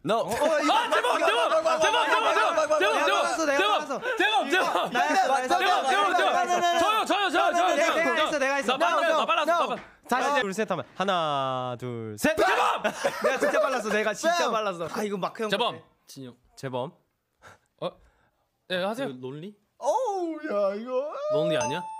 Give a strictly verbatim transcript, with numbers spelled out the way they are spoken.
No. 아 제발 제발 제발 제발 제발 제발 제발 제발 제발 제발 저요 저요 저요 저요 내가 했어 내가 했어. 나 빨랐어 나 빨랐어. 다시 둘셋 하면 하나 둘 셋. 재범. 내가 진짜 빨랐어. 내가 진짜 빨랐어. 아 이거 마크 형. 재범. 진영. 재범. 어? 네 하세요. 론리? 어우 야 이거. 론리 아니야?